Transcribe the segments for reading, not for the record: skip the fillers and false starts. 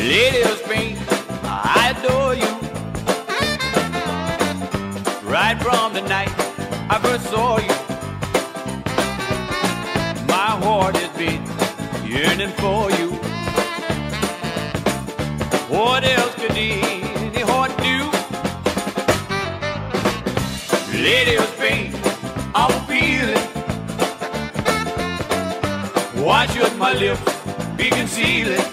Lady of Spain, I adore you. Right from the night I first saw you, my heart has been yearning for you. What else could any heart do? Lady of Spain, I'm feeling. Why should my lips be concealing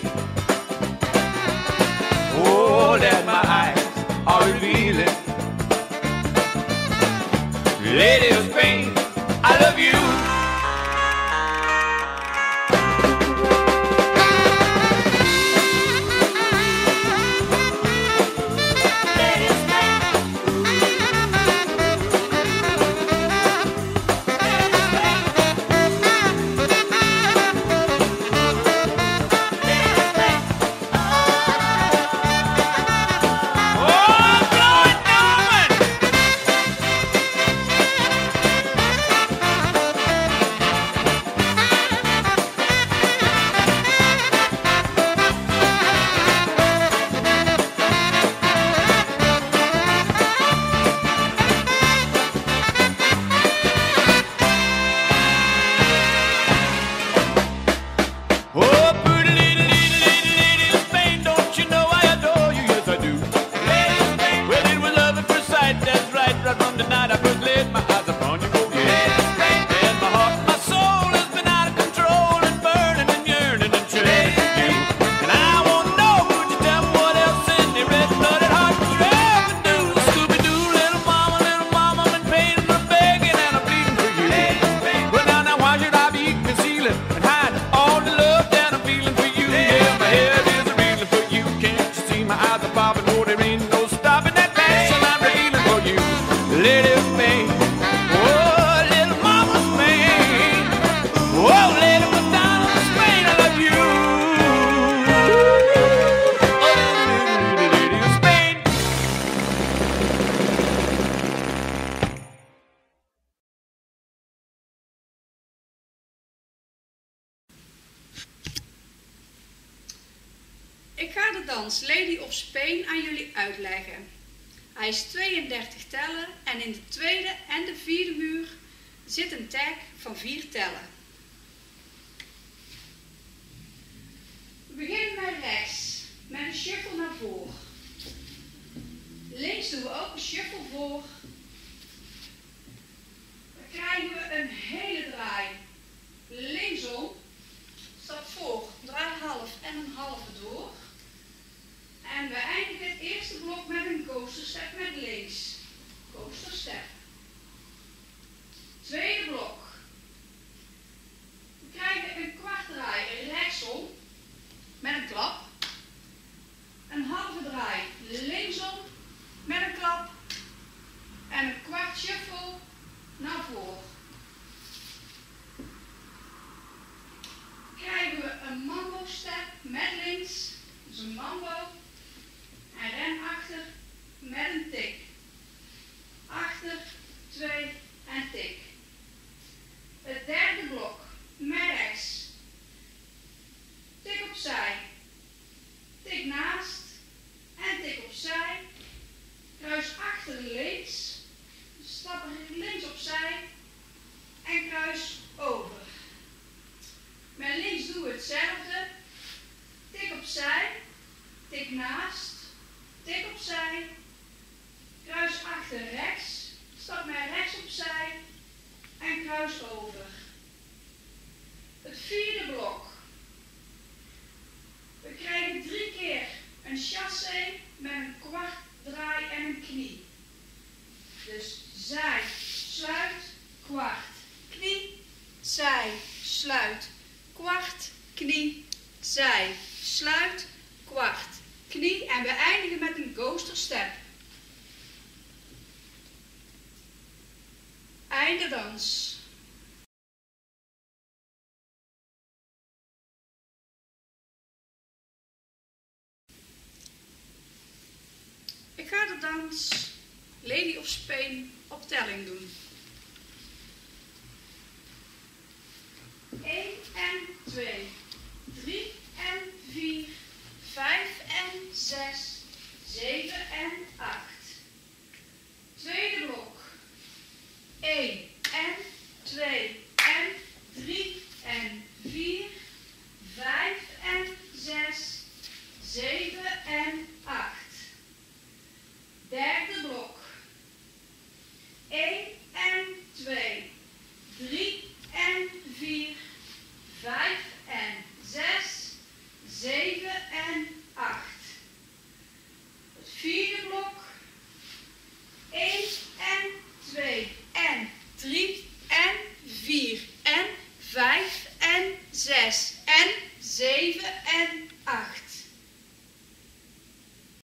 all that my eyes are revealing? Lady of Spain, I love you. Ik ga de dans Lady of Spain aan jullie uitleggen. Hij is 32 tellen en in de tweede en de vierde muur zit een tag van 4 tellen. We beginnen met rechts, met een shuffle naar voren. Links doen we ook een shuffle voor. Dan krijgen we een hele draai. Linksom, stap voor, draai half en een halve door. En we eindigen het eerste blok met een coaster step met links. Coaster step. Tweede blok. We krijgen een kwart draai rechtsom met een klap. Een halve draai linksom met een klap. En een kwart shuffle naar voren. Krijgen we een mambo step met links. Dus een mambo. En ren achter met een tik. Achter, 2 en tik. Het derde blok met rechts. Tik opzij. Tik naast. En tik opzij. Kruis achter links. Stap links opzij. En kruis over. Met links doen we hetzelfde. Tik opzij. Tik naast. Tik opzij, kruis achter rechts, stap met rechts opzij en kruis over. Het vierde blok. We krijgen 3 keer een chassé met een kwart draai en een knie. Dus zij, sluit, kwart, knie, zij, sluit, kwart, knie, zij, sluit, kwart, knie en we eindigen met een coaster step. Einde dans. Ik ga de dans Lady of Spain op telling doen. 1 en 2, 3 en 4, 5 7 en